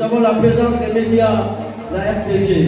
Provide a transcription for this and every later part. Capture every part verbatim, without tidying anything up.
Nous avons la présence des médias, la R T G.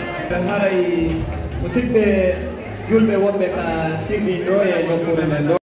Musik be julbe wonbe ka tigi do e nokure men